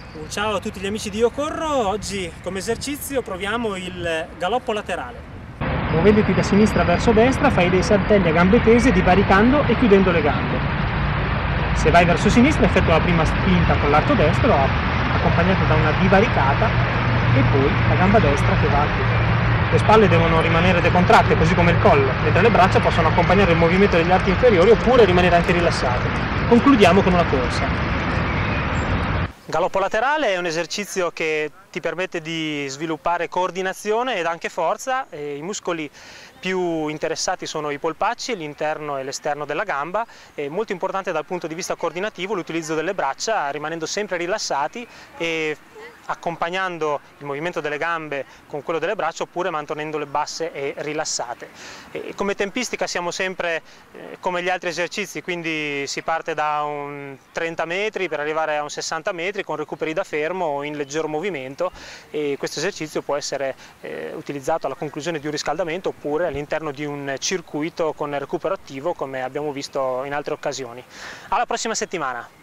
Un ciao a tutti gli amici di Io Corro. Oggi come esercizio proviamo il galoppo laterale. Muovendoti da sinistra verso destra fai dei saltelli a gambe tese divaricando e chiudendo le gambe. Se vai verso sinistra effettua la prima spinta con l'arto destro accompagnata da una divaricata e poi la gamba destra che va a chiudere. Le spalle devono rimanere decontratte così come il collo, mentre le braccia possono accompagnare il movimento degli arti inferiori oppure rimanere anche rilassate. Concludiamo con una corsa. Galoppo laterale è un esercizio che ti permette di sviluppare coordinazione ed anche forza. I muscoli più interessati sono i polpacci, l'interno e l'esterno della gamba. È molto importante dal punto di vista coordinativo l'utilizzo delle braccia, rimanendo sempre rilassati e accompagnando il movimento delle gambe con quello delle braccia oppure mantenendole basse e rilassate. Come tempistica siamo sempre come gli altri esercizi, quindi si parte da un 30 metri per arrivare a un 60 metri con recuperi da fermo o in leggero movimento, e questo esercizio può essere utilizzato alla conclusione di un riscaldamento oppure all'interno di un circuito con recupero attivo come abbiamo visto in altre occasioni. Alla prossima settimana!